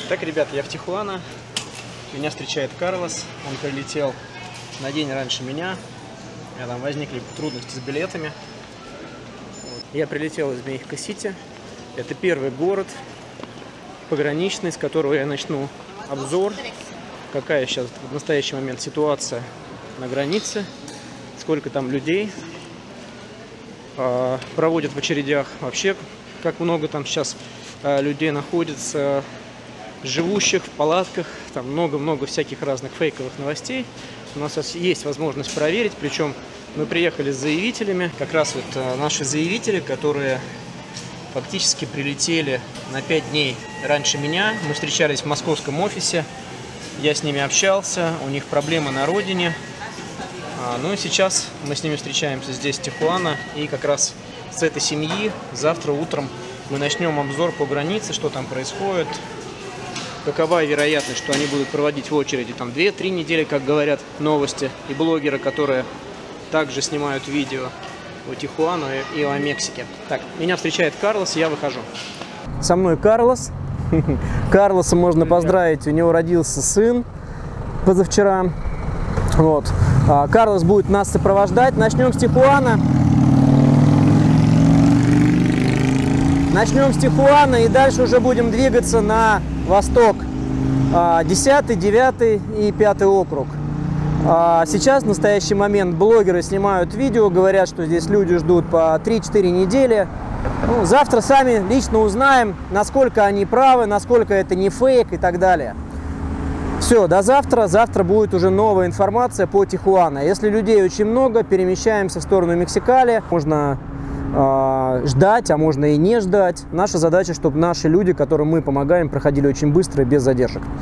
Так, ребят, я в Тихуана. Меня встречает Карлос. Он прилетел на день раньше меня. У меня там возникли трудности с билетами. Я прилетел из Мехико-Сити. Это первый город пограничный, с которого я начну обзор. Какая сейчас в настоящий момент ситуация на границе. Сколько там людей проводят в очередях. Вообще, как много там сейчас людей находится, живущих в палатках. Там много-много всяких разных фейковых новостей. У нас есть возможность проверить. Причем мы приехали с заявителями. Как раз вот наши заявители, которые фактически прилетели на 5 дней раньше меня. Мы встречались в московском офисе. Я с ними общался. У них проблемы на родине. Ну и сейчас мы с ними встречаемся здесь, в Тихуана. И как раз с этой семьи завтра утром мы начнем обзор по границе, что там происходит. Какова вероятность, что они будут проводить в очереди там 2-3 недели, как говорят новости и блогеры, которые также снимают видео о Тихуану и о Мексике. Так, меня встречает Карлос, я выхожу. Со мной Карлос. Карлоса можно поздравить, у него родился сын позавчера. Вот. Карлос будет нас сопровождать. Начнем с Тихуана. Начнем с Тихуана и дальше уже будем двигаться на восток. 10, 9 и 5 округ. Сейчас, в настоящий момент, блогеры снимают видео, говорят, что здесь люди ждут по 3-4 недели. Ну, завтра сами лично узнаем, насколько они правы, насколько это не фейк и так далее. Все, до завтра. Завтра будет уже новая информация по Тихуана. Если людей очень много, перемещаемся в сторону Мексикали. Можно ждать, а можно и не ждать. Наша задача, чтобы наши люди, которым мы помогаем, проходили очень быстро и без задержек.